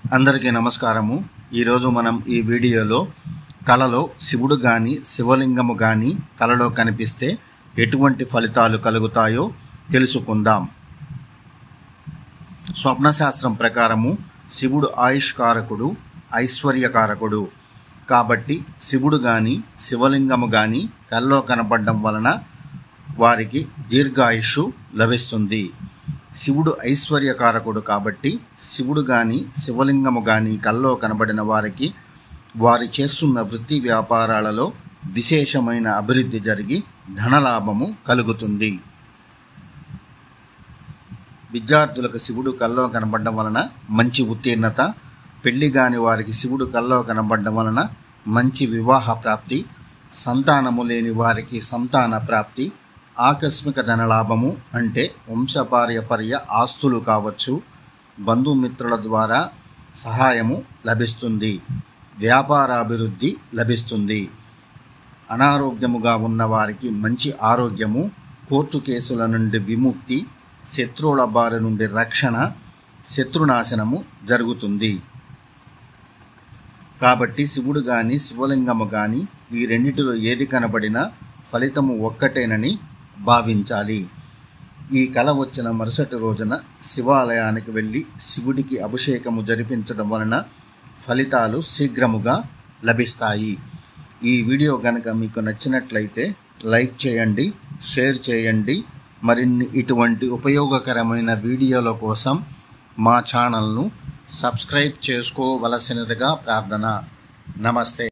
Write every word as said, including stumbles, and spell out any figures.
అందరికీ నమస్కారము। ఈరోజు మనం ఈ వీడియోలో కలలో శివుడు గాని శివలింగము గాని కలలో కనిపిస్తే ఎటువంటి ఫలితాలు కలుగుతాయో తెలుసుకుందాం। స్వప్న శాస్త్రం ప్రకారము శివుడు ఆయుష్కారకుడు, ఐశ్వర్యకారకుడు కాబట్టి శివుడు గాని శివలింగము గాని కలలో కనపడడం వలన వారికి దీర్ఘాయుష్షు లభిస్తుంది। శివుడు ఐశ్వర్యకారకుడు కాబట్టి శివుడు గాని శివలింగము గాని కల్లో కనబడిన వారికి వారి చేస్తున్న వృత్తి వ్యాపారాలలో విశేషమైన అభివృద్ధి జరిగి ధనలాభము కలుగుతుంది। విద్యార్థులకు శివుడు కల్లో కనబడడం వలన మంచి ఉత్తీర్ణత, పెళ్లి గాని వారికి శివుడు కల్లో కనబడడం వలన మంచి వివాహ ప్రాప్తి, సంతానము లేని వారికి సంతాన ప్రాప్తి, ఆకస్మిక ధనలాభము అంటే వంశపార్యపర్య ఆస్తులు కావచ్చు, బంధుమిత్రుల ద్వారా సహాయము లభిస్తుంది, వ్యాపారాభివృద్ధి లభిస్తుంది। అనారోగ్యముగా ఉన్న వారికి మంచి ఆరోగ్యము, కోర్టు కేసుల నుండి విముక్తి, శత్రువుల బారి నుండి రక్షణ, శత్రునాశనము జరుగుతుంది। కాబట్టి శివుడు గాని శివలింగము గాని ఈ రెండిటిలో ఏది కనబడినా ఫలితము ఒక్కటేనని భావించాలి। ఈ కల వచ్చిన మరుసటి రోజున శివాలయానికి వెళ్ళి శివుడికి అభిషేకము జరిపించడం వలన ఫలితాలు శీఘ్రముగా లభిస్తాయి। ఈ వీడియో కనుక మీకు నచ్చినట్లయితే లైక్ చేయండి, షేర్ చేయండి। మరిన్ని ఇటువంటి ఉపయోగకరమైన వీడియోల కోసం మా ఛానల్ను సబ్స్క్రైబ్ చేసుకోవలసినదిగా ప్రార్థన। నమస్తే।